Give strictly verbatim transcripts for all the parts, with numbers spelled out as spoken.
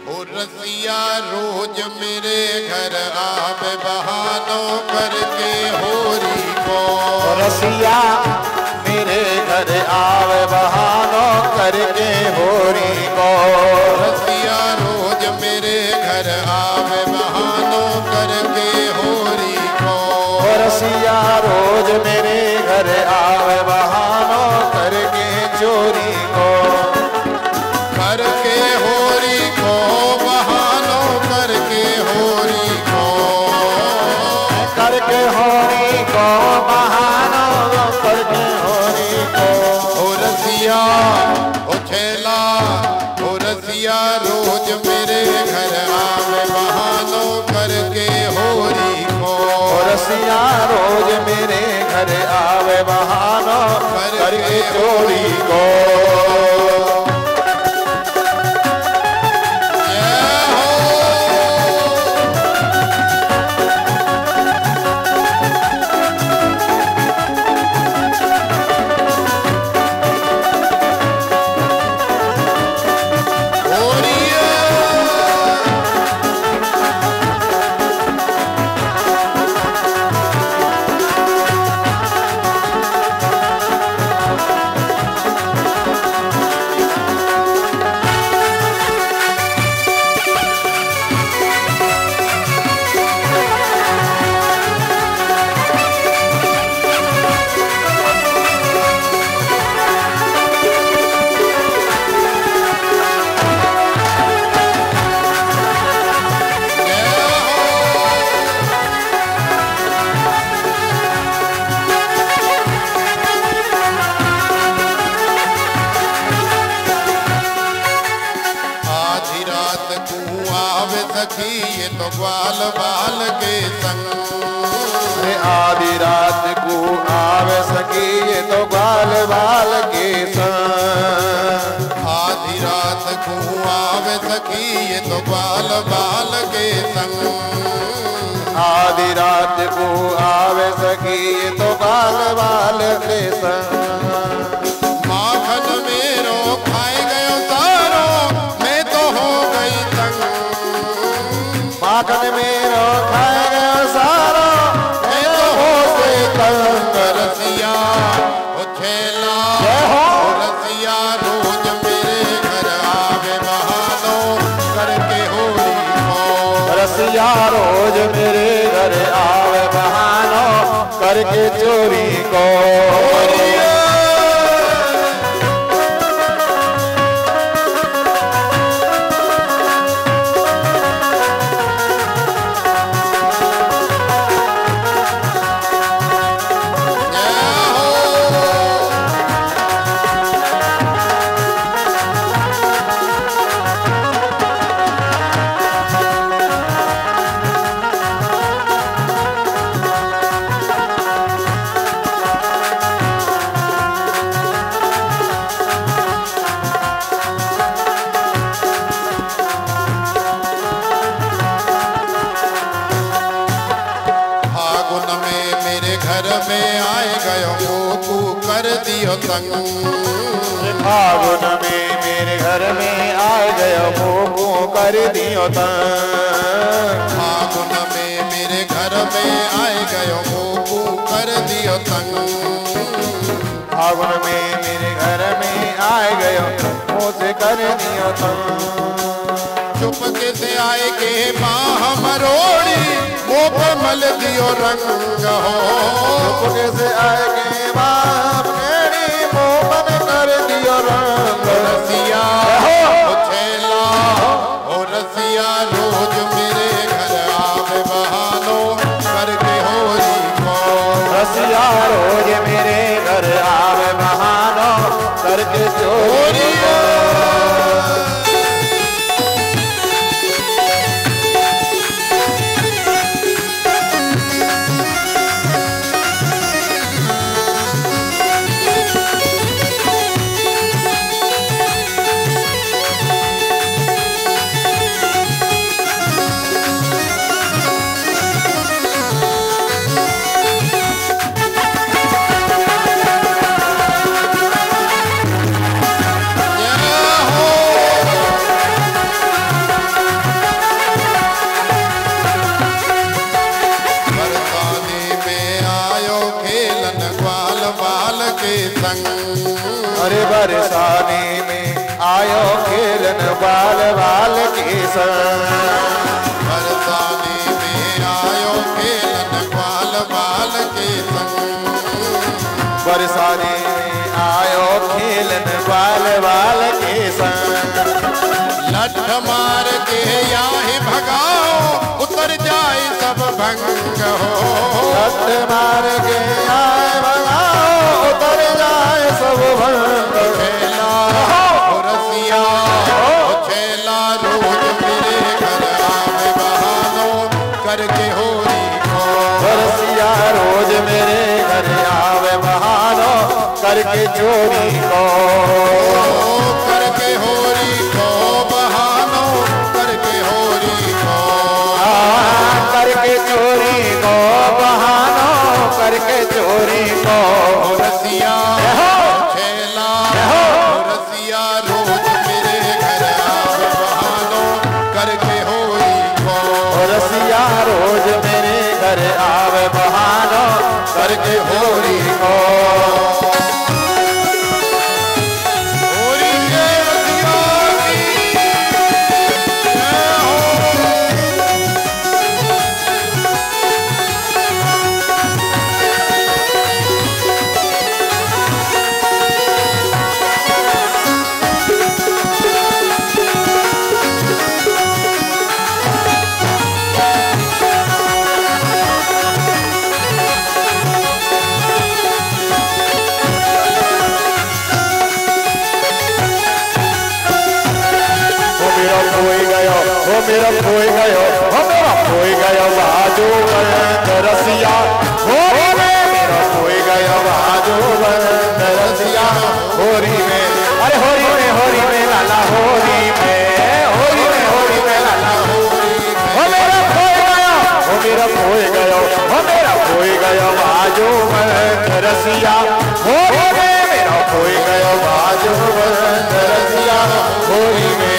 रसिया रोज मेरे घर आवे बहानों करके होरी को। रसिया मेरे घर आवे बहानों करके होरी को। रसिया रोज मेरे घर आवे बहानों करके होरी को। रसिया रोज मेरे घर आवे बहानों करके चोरी को। करके होरी को बहानों करके होरी को। करके होरी को बहानों करके होरी को। ओ रसिया ओ छेला ओ रसिया रोज मेरे घर आवे बहानों करके होरी को। रसिया रोज मेरे घर आवे बहानों करके चोरी को। ये तो ग्वाल बाल के संग। आधी रात को आवे सखी ये तो ग्वाल बाल के संग। आधी रात को आवे सखी ये तो ग्वाल बाल के संग। आधी रात को आवे सखी ये तो ग्वाल बाल के संग। माखन मेरो खाए गयो तारो मैं तो हो गई तंग। माखन मेरो खाए गयो सारो मैं तो हो गई तंग। रसिया ओ छेला हो रसिया रोज मेरे घर आवे बहानों करके होरी को। रसिया रोज मेरे घर आवे बहानों करके चोरी को। तंग। फागुन में मेरे घर में आ गयो मोको कर दियो तंग। फागुन में मेरे घर में आए गयो मोको कर दियो तंग। फागुन में मेरे घर में आ गयो मोसे कर दियो तंग। चुपके से आए के बाह मरोड़ी मुँह पे मल दियो रंग हो। चुपके से आए के बाह कर दियो रंग। रसिया ओ छेला ओ रसिया रोज मेरे घर आवे बहानों करके होरी को। रसिया रोज मेरे घर आवे बहानों करके चोरी को। बाल बाल के संग। बरसाने में आयो खेलन बाल बाल के संग। बरसाने में आयो खेलन बाल बाल के संग। लठ मार के यहाँ भगाओ उतर जाए सब भंग हो। लठ मार के आए भगाओ उतर जाए सब भंग। छेला रसिया छेला रोज मेरे घर आवे बहानो करके होरी को। रसिया रोज मेरे घर आवे बहानो करके चोरी को। करके होरी को बहानो करके होरी को। करके चोरी को बहानो करके चोरी को। रसिया छेला रसिया रोज मेरे घर आवे बहानो करके होरी को। रसिया रोज मेरे घर आवे बहानो करके होरी को। होरी के रसिया की जय हो। खोई गयो हो मेरा खोई गयो हो मेरा खोई गयो बाजू बंद रसिया हो मेरा खोई गयो बाजू बंद रसिया। होरी में अरे होरी में होरी में लाला होरी में होरी में होरी में लाला होरी में। हो मेरा खोई गयो हो मेरा खोई गयो हो मेरा खोई गयो बाजू बंद रसिया। होरी में मेरा खोई गयो बाजू बंद रसिया। होरी में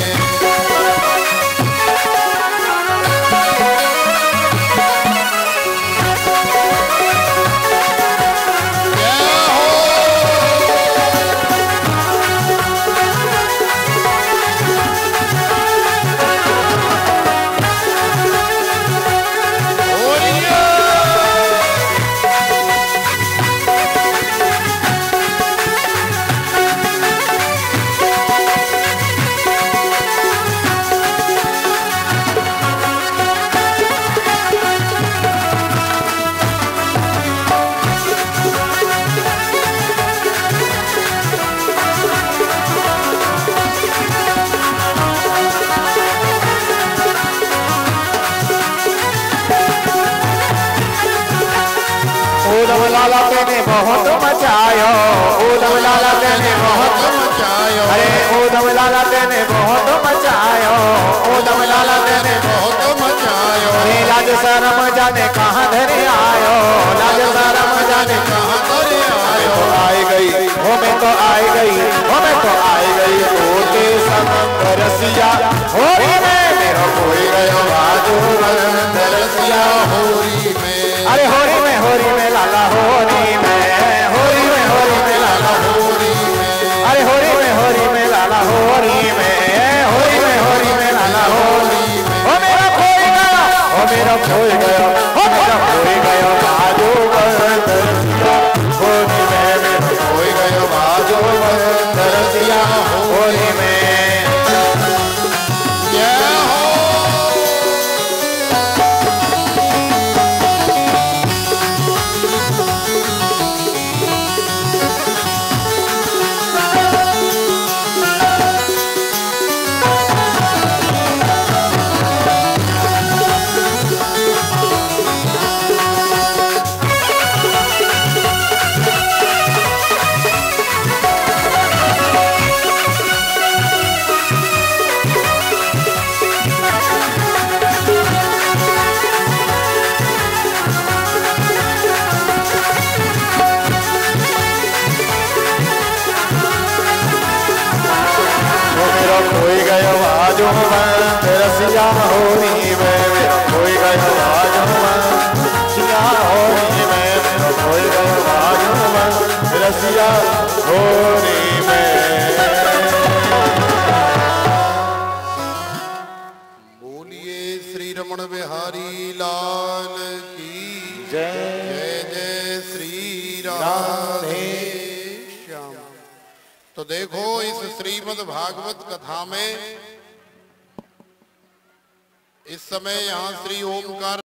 उदम लाला तेने बहुत मचायो। उदम लाला तेने बहुत मचायो। अरे उदम लाला तेने बहुत मचायो। उदम लाला तेने बहुत मचायो। लाज शरम जाने कहाँ धरे आयो। लाज शरम जाने कहाँ धरे आयो। आई गई हो मैं तो आई गई हो मैं तो आई गई होते समंग रसिया। होरी में मेरा कोई गयो बाजू बंद रसिया। होरी में अरे होरी में होरी में लाला होरी में होरी में होरी में लाला होरी में। अरे होरी में होरी में लाला होरी में होरी में होरी में लाला होरी में। हो मेरा खोई गया हो मेरा खोई गया हो मेरा खोई गया बाजू बंद रसिया। होरी में मेरा खोई गया बाजू बंद रसिया। होरी में खोई गयो बाजू बंद रसिया। होरी में मेरा खोई गयो बाजू बंद रसिया। होरी में मेरा खोई गयो बाजू बंद रसिया। होरी में रमण बिहारी लाल की जय। जय जय श्री राधे श्याम। तो देखो इस श्रीमद् भागवत कथा में इस समय यहाँ श्री ओमकार